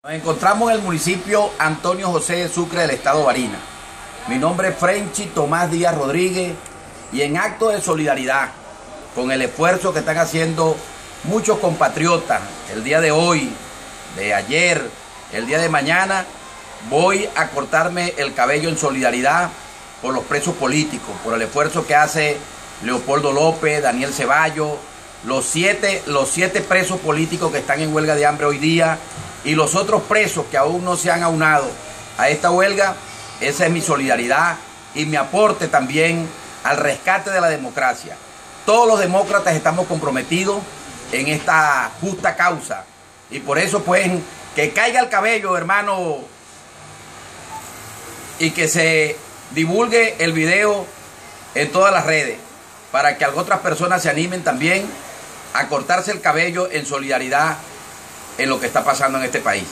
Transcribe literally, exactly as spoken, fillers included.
Nos encontramos en el municipio Antonio José de Sucre del estado Barinas. Mi nombre es Frenchi Tomás Díaz Rodríguez y en acto de solidaridad con el esfuerzo que están haciendo muchos compatriotas el día de hoy, de ayer, el día de mañana, voy a cortarme el cabello en solidaridad por los presos políticos, por el esfuerzo que hace Leopoldo López, Daniel Ceballos, los siete, los siete presos políticos que están en huelga de hambre hoy día y los otros presos que aún no se han aunado a esta huelga. Esa es mi solidaridad y mi aporte también al rescate de la democracia. Todos los demócratas estamos comprometidos en esta justa causa y por eso pues que caiga el cabello, hermano, y que se divulgue el video en todas las redes para que otras personas se animen también a cortarse el cabello en solidaridad en lo que está pasando en este país.